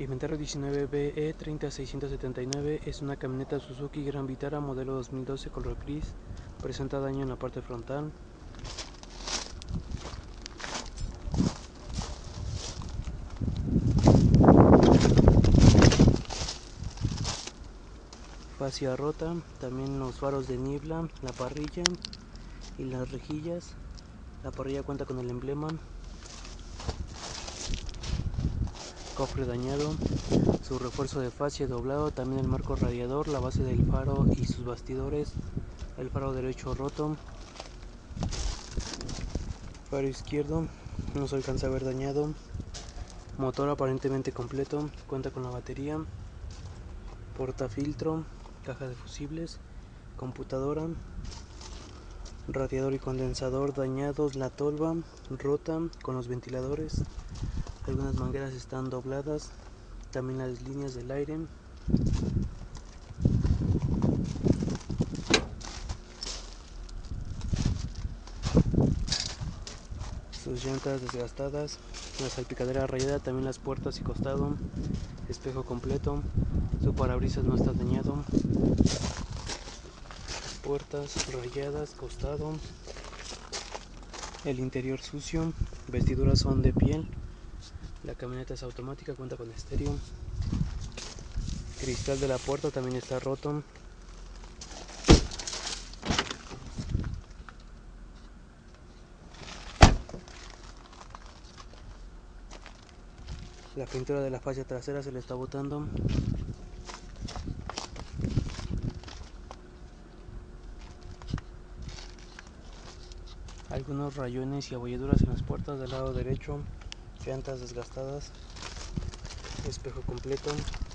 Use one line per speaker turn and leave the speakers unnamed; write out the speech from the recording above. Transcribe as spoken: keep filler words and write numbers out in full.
Inventario diecinueve B E treinta seiscientos setenta y nueve es una camioneta Suzuki Gran Vitara modelo dos mil doce color gris. Presenta daño en la parte frontal. Fascia rota, también los faros de niebla, la parrilla y las rejillas. La parrilla cuenta con el emblema. Cofre dañado, su refuerzo de fascia doblado, también el marco radiador, la base del faro y sus bastidores, el faro derecho roto, faro izquierdo no se alcanza a ver dañado, motor aparentemente completo, cuenta con la batería, portafiltro, caja de fusibles, computadora, radiador y condensador dañados, la tolva rota con los ventiladores. Algunas mangueras están dobladas, también las líneas del aire. Sus llantas desgastadas, la salpicadera rayada, también las puertas y costado, espejo completo, su parabrisas no está dañado, puertas rayadas, costado, el interior sucio, vestiduras son de piel. La camioneta es automática, cuenta con estéreo. Cristal de la puerta también está roto. La pintura de la fascia trasera se le está botando. Algunos rayones y abolladuras en las puertas del lado derecho. Llantas desgastadas. Espejo completo.